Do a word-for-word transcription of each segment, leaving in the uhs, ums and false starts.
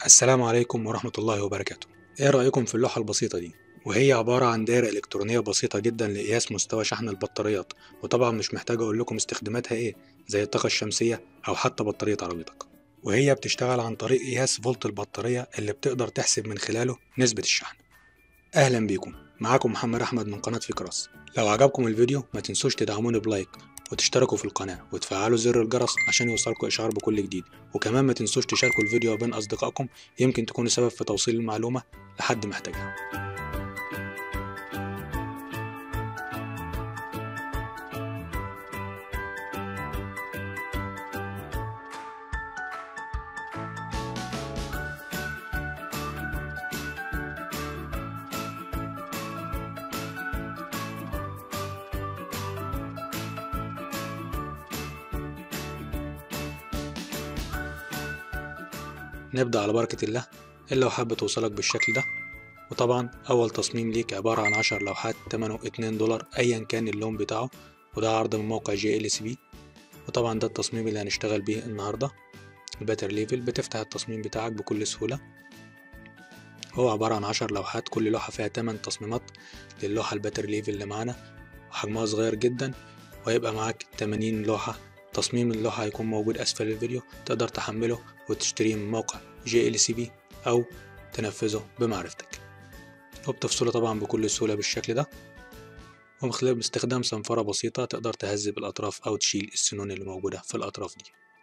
السلام عليكم ورحمة الله وبركاته. ايه رأيكم في اللوحة البسيطة دي؟ وهي عبارة عن دائرة إلكترونية بسيطة جدا لقياس مستوى شحن البطاريات، وطبعا مش محتاج أقول لكم استخداماتها ايه، زي الطاقة الشمسية أو حتى بطارية عربيتك. وهي بتشتغل عن طريق قياس فولت البطارية اللي بتقدر تحسب من خلاله نسبة الشحن. أهلا بيكم، معاكم محمد أحمد من قناة فكراس. لو عجبكم الفيديو ما تنسوش تدعموني بلايك وتشتركوا في القناة وتفعلوا زر الجرس عشان يوصلكوا إشعار بكل جديد، وكمان ما تنسوش تشاركوا الفيديو بين أصدقائكم، يمكن تكونوا سبب في توصيل المعلومة لحد محتاجها. نبدأ على بركة الله. اللوحة بتوصلك بالشكل ده، وطبعا أول تصميم ليك عبارة عن عشر لوحات تمنه اتنين دولار أيا كان اللون بتاعه، وده عرض من موقع جي ال سي بي. وطبعا ده التصميم اللي هنشتغل بيه النهاردة، الباتر ليفل. بتفتح التصميم بتاعك بكل سهولة. هو عبارة عن عشر لوحات، كل لوحة فيها تمن تصميمات للوحة الباتر ليفل اللي معانا، وحجمها صغير جدا، وهيبقى معاك تمانين لوحة. تصميم اللوحة هيكون موجود أسفل الفيديو، تقدر تحمله وتشتريه من موقع جي ال سي بي أو تنفذه بمعرفتك، وبتفصله طبعا بكل سهولة بالشكل ده. ومن خلال باستخدام صنفرة بسيطة تقدر تهذب الأطراف أو تشيل السنون اللي موجودة في الأطراف دي.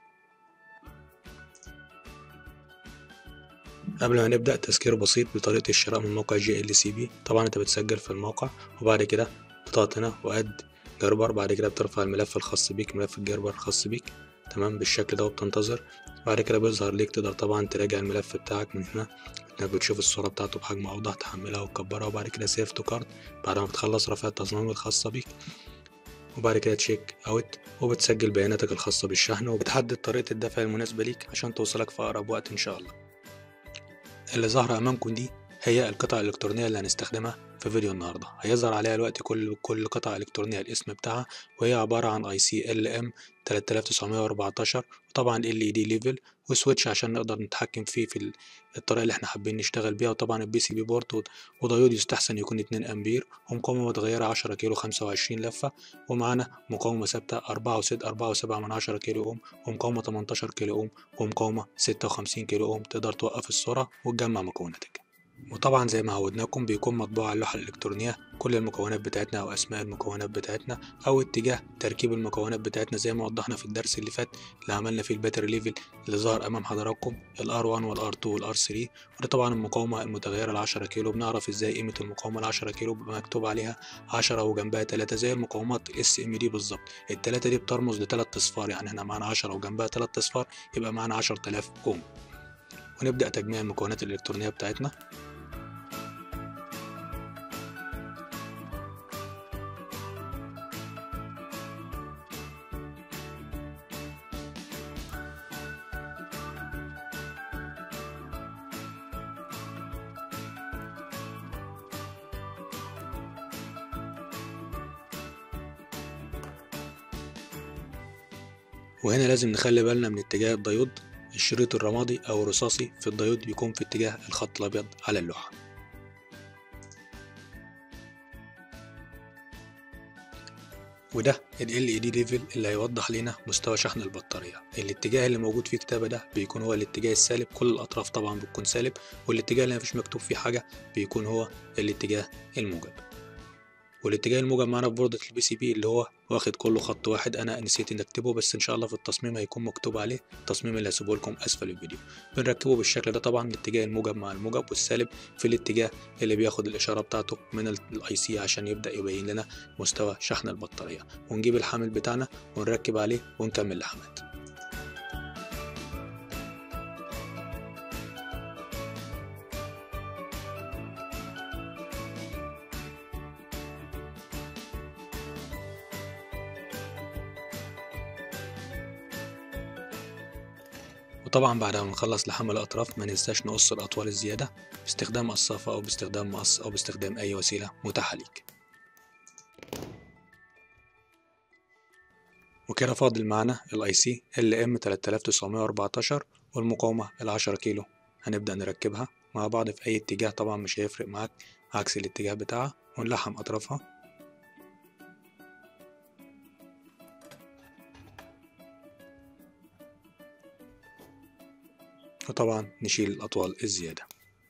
قبل ما نبدأ تذكير بسيط بطريقة الشراء من موقع جي ال سي بي. طبعا انت بتسجل في الموقع، وبعد كده بتضغط هنا واد جربر، بعد كده بترفع الملف الخاص بيك، ملف الجربر الخاص بيك تمام بالشكل ده، وبتنتظر. بعد كده بيظهر ليك، تقدر طبعا تراجع الملف بتاعك من هنا، انك بتشوف الصورة بتاعته بحجم اوضح، تحملها وتكبرها، وبعد كده سيف تو كارت بعد ما بتخلص رفع التصميم الخاصة بيك، وبعد كده تشيك اوت، وبتسجل بياناتك الخاصة بالشحن، وبتحدد طريقة الدفع المناسبة ليك عشان توصلك في أقرب وقت إن شاء الله. اللي ظاهرة أمامكم دي هي القطعة الإلكترونية اللي هنستخدمها في فيديو النهاردة. هيظهر عليها دلوقتي كل كل قطعة إلكترونية الاسم بتاعها، وهي عبارة عن اي سي ال ام تلاتة آلاف وتسعمية وأربعتاشر، وطبعا ال اي دي ليفل، وسويتش عشان نقدر نتحكم فيه في الطريقة اللي احنا حابين نشتغل بيها، وطبعا البي سي بي بورت، وديود يستحسن يكون اتنين امبير، ومقاومة متغيرة عشرة كيلو خمسة وعشرين لفة، ومعانا مقاومة ثابتة أربعة وسبعة من عشرة كيلو اوم، ومقاومة تمنتاشر كيلو اوم، ومقاومة ستة وخمسين كيلو اوم. تقدر توقف الصورة وتجمع مكوناتك. وطبعا زي ما عودناكم بيكون مطبوع على اللوحة الإلكترونية كل المكونات بتاعتنا أو أسماء المكونات بتاعتنا أو اتجاه تركيب المكونات بتاعتنا، زي ما وضحنا في الدرس اللي فات اللي عملنا فيه الباتري ليفل اللي ظهر أمام حضراتكم، ال آر واحد وال آر اتنين وال آر تلاتة. وده طبعا المقاومة المتغيرة ال عشرة كيلو. بنعرف ازاي قيمة المقاومة ال عشرة كيلو، بيبقى مكتوب عليها عشرة وجنبها تلاتة، زي المقاومات اس ام دي بالظبط. التلاتة دي بترمز لتلات اصفار، يعني احنا معانا عشرة وجنبها تلات اصفار، يبقى معانا عشرة آلاف اوم. ونبدأ تجميع المكونات الإلكترونية بتاعتنا. وهنا لازم نخلي بالنا من اتجاه الديود. الشريط الرمادي أو الرصاصي في الديود بيكون في اتجاه الخط الأبيض على اللوحة. وده ال ال اي دي ليفل اللي هيوضح لنا مستوى شحن البطارية. الاتجاه اللي موجود فيه كتابة ده بيكون هو الاتجاه السالب، كل الأطراف طبعا بتكون سالب، والاتجاه اللي مفيش مكتوب فيه حاجة بيكون هو الاتجاه الموجب. والاتجاه الموجب معانا في بوردة البي سي بي اللي هو واخد كله خط واحد. انا نسيت اني اكتبه، بس ان شاء الله في التصميم هيكون مكتوب عليه، التصميم اللي هسيبه لكم اسفل الفيديو. بنركبه بالشكل ده، طبعا الاتجاه الموجب مع الموجب، والسالب في الاتجاه اللي بياخد الاشاره بتاعته من الاي سي عشان يبدا يبين لنا مستوى شحن البطاريه. ونجيب الحامل بتاعنا ونركب عليه ونكمل لحمات. وطبعا بعد ما نخلص لحم الأطراف ما ننساش نقص الأطوال الزيادة باستخدام قصافة أو باستخدام مقص أو باستخدام أي وسيلة متاحة ليك. وكده فاضل معانا الاي سي ال ام تلاتة آلاف وتسعمية وأربعتاشر والمقاومة العشرة كيلو هنبدأ نركبها مع بعض في أي اتجاه، طبعا مش هيفرق معاك عكس الاتجاه بتاعها، ونلحم أطرافها. وطبعا نشيل الأطوال الزيادة.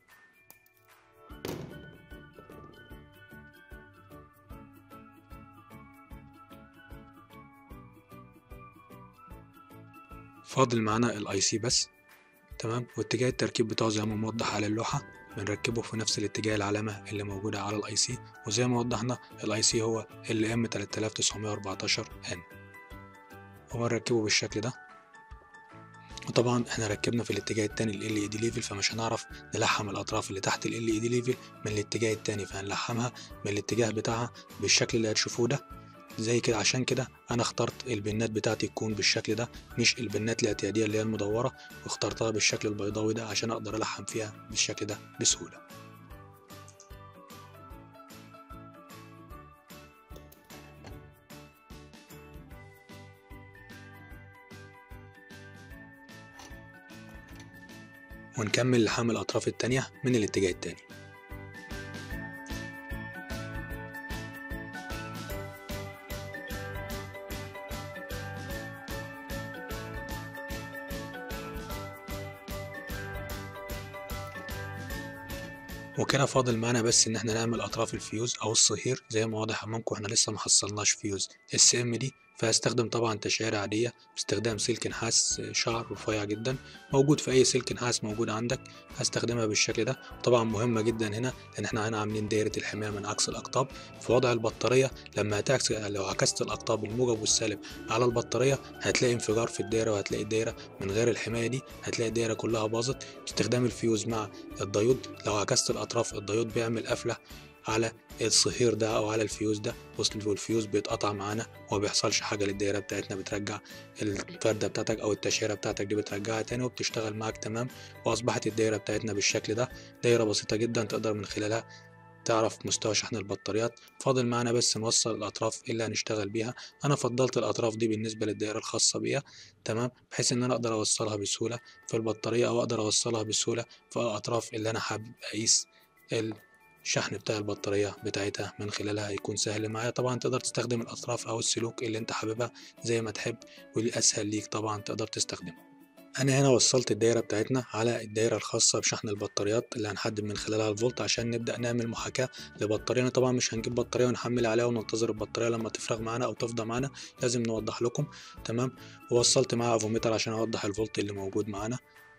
فاضل معانا الاي سي بس، تمام. واتجاه التركيب بتاعه زي ما موضح على اللوحة، بنركبه في نفس الاتجاه العلامة اللي موجودة على الاي سي، وزي ما وضحنا الاي سي هو ال ام تلاتة آلاف وتسعمية وأربعتاشر ان، وبنركبه بالشكل ده. وطبعا احنا ركبنا في الاتجاه التاني ال ال اي دي ليفل، فمش هنعرف نلحم الاطراف اللي تحت ال ال اي دي ليفل من الاتجاه التاني، فهنلحمها من الاتجاه بتاعها بالشكل اللي هتشوفوه ده زي كده. عشان كده انا اخترت البنات بتاعتي تكون بالشكل ده، مش البنات الاعتياديه اللي هي المدوره، واخترتها بالشكل البيضاوي ده عشان اقدر الحم فيها بالشكل ده بسهوله. ونكمل لحام الاطراف التانية من الاتجاه التاني. وكده فاضل معانا بس ان احنا نعمل اطراف الفيوز او الصهير. زي ما واضح امامكم احنا لسه محصلناش فيوز اس ام دي، فهستخدم طبعا تشعير عاديه باستخدام سلك نحاس شعر رفيع جدا موجود في اي سلك نحاس موجود عندك، هستخدمها بالشكل ده. طبعا مهمه جدا هنا لان احنا هنا عاملين دايره الحمايه من عكس الاقطاب في وضع البطاريه. لما هتعكس لو عكست الاقطاب الموجب والسالب على البطاريه هتلاقي انفجار في الدايره، وهتلاقي الدايره من غير الحمايه دي هتلاقي الدايره كلها باظت. باستخدام الفيوز مع الديود، لو عكست الاطراف الديود بيعمل قفله على الصهير ده او على الفيوز ده، والفيوز بيتقطع معانا وما بيحصلش حاجه للدايره بتاعتنا، بترجع الفرده بتاعتك او التشعيره بتاعتك دي بترجعها تاني وبتشتغل معاك تمام. واصبحت الدايره بتاعتنا بالشكل ده، دايره بسيطه جدا تقدر من خلالها تعرف مستوى شحن البطاريات. فاضل معانا بس نوصل الاطراف اللي هنشتغل بيها. انا فضلت الاطراف دي بالنسبه للدائره الخاصه بيا، تمام، بحيث ان انا اقدر اوصلها بسهوله في البطاريه او اقدر اوصلها بسهوله في الاطراف اللي انا حابب اقيس الشحن بتاع البطاريه بتاعتها من خلالها، هيكون سهل معايا. طبعا تقدر تستخدم الاطراف او السلوك اللي انت حاببها زي ما تحب، والاسهل ليك طبعا تقدر تستخدمه. انا هنا وصلت الدايره بتاعتنا على الدايره الخاصه بشحن البطاريات اللي هنحدد من خلالها الفولت عشان نبدا نعمل محاكاه لبطاريه. طبعا مش هنجيب بطاريه ونحمل عليها وننتظر البطاريه لما تفرغ معانا او تفضى معانا، لازم نوضح لكم، تمام. ووصلت معاها افوميتر عشان اوضح الفولت اللي موجود معانا،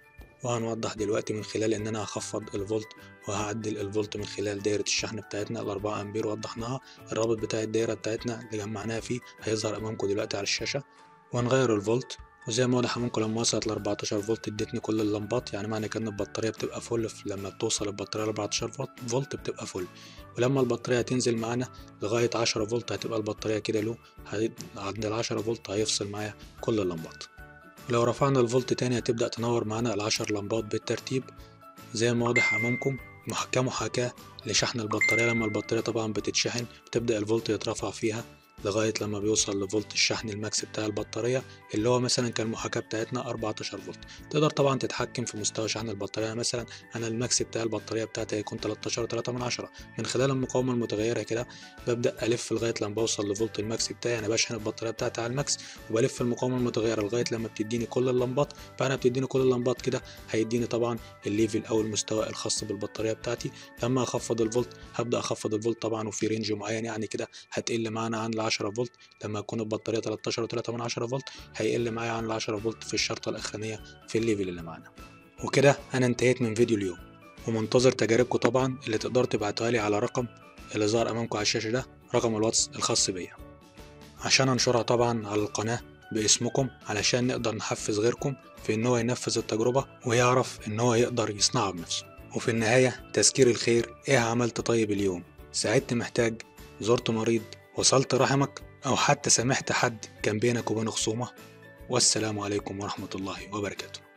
وهنوضح دلوقتي من خلال ان انا هخفض الفولت وهعدل الفولت من خلال دايره الشحن بتاعتنا الأربعة امبير. وضحناها الرابط بتاع الدايره بتاعتنا اللي جمعناها فيه هيظهر امامكم دلوقتي على الشاشه. وهنغير الفولت، وزي ما واضح ممكن لما وصلت ل أربعتاشر فولت ادتني كل اللمبات، يعني معنى كده ان البطاريه بتبقى فل. لما بتوصل البطاريه ل أربعتاشر فولت بتبقى فل، ولما البطاريه تنزل معانا لغايه عشرة فولت هتبقى البطاريه كده لو عند ال عشرة فولت هيفصل معايا كل اللمبات. ولو رفعنا الفولت تاني هتبدا تنور معانا العشر لمبات بالترتيب زي ما واضح امامكم، كمحاكاه لشحن البطاريه. لما البطاريه طبعا بتتشحن بتبدا الفولت يترفع فيها لغاية لما بيوصل لفولت الشحن الماكس بتاع البطارية اللي هو مثلا كان المحاكاة بتاعتنا أربعتاشر فولت. تقدر طبعا تتحكم في مستوى شحن البطارية، مثلا أنا الماكس بتاع البطارية بتاعتي هيكون تلتاشر وتلاتة من عشرة. من خلال المقاومة المتغيرة كده ببدأ ألف لغاية لما بوصل لفولت الماكس بتاعي، أنا بشحن البطارية بتاعتي على الماكس وبلف المقاومة المتغيرة لغاية لما بتديني كل اللمبات. فأنا بتديني كل اللمبات كده هيديني طبعا الليفل أو المستوى الخاص بالبطارية بتاعتي. لما أخفض الفولت هبدأ أخفض الفولت طبعا وفي رينج معين، يعني كده هتقل معانا عن عشرة فولت. لما تكون البطارية تلتاشر وتلاتة من عشرة فولت هيقل معايا عن عشرة فولت في الشرطة الأخرانية في الليفل اللي معانا. وكده أنا انتهيت من فيديو اليوم، ومنتظر تجاربكم طبعا اللي تقدروا تبعتوها لي على رقم اللي ظهر أمامكم على الشاشة ده، رقم الواتس الخاص بيا، عشان أنشرها طبعا على القناة باسمكم علشان نقدر نحفز غيركم في إن هو ينفذ التجربة ويعرف إن هو يقدر يصنعها بنفسه. وفي النهاية تذكير الخير، إيه عملت طيب اليوم؟ ساعدت محتاج؟ زرت مريض؟ وصلت رحمك؟ أو حتى سامحت حد كان بينك وبينه خصومة؟ والسلام عليكم ورحمة الله وبركاته.